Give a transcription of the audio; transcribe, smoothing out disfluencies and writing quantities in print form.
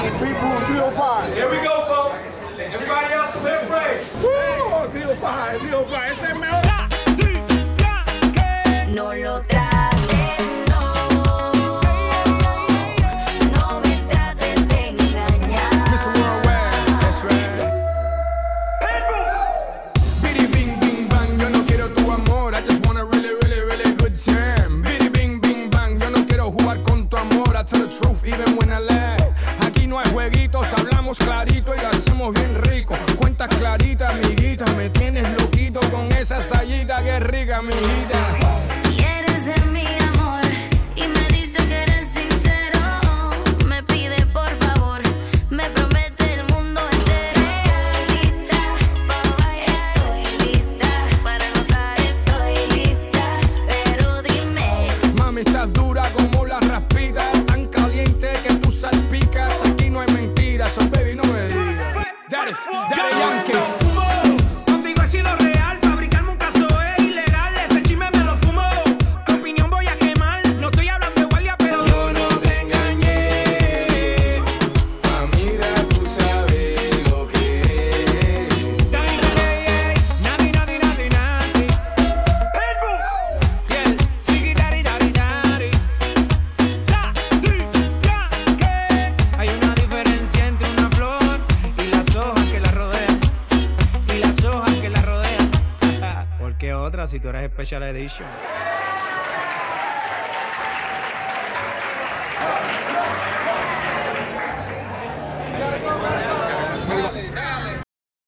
Big Boom 305. Here we go, folks. Everybody else, clear frame. Woo! 305, 305. Ese es mejor. No lo trates, no. No me trates de engañar. Mr. Worldwide, that's right. Biddy bing bing bang, yo no quiero tu amor. I just want a really, really, really good time. Biddy bing bing bang, yo no quiero jugar con tu amor. I tell the truth even when I lie. Aquí no hay jueguitos, hablamos clarito y lo hacemos bien rico. Cuentas claritas, amiguita, me tienes loquito con esa sayita que es rica, amiguita. Quieres ser mi amor y me dice que eres sincero. Me pide por favor, me promete el mundo entero. Estoy lista para gozar, estoy lista, pero dime. Mami, estás dura como la raspita, tan caliente que tú salpicas. Aquí no hay mentiras, so baby, no me digas. Daddy Yankee. Contigo he sido real, fabricarme un caso es ilegal. Ese chisme me lo fumo, tu opinión voy a quemar. No estoy hablando de guardia, pero Yo no te engañé, amiga, tú sabes lo que es. Nati, nati, nati, nati. Yeah, sigi, dari, dari, dari. Hay una diferencia entre una flor y las hojas que la rodean. Y las hojas que la rodean. Porque otra si tú eres Special Edition.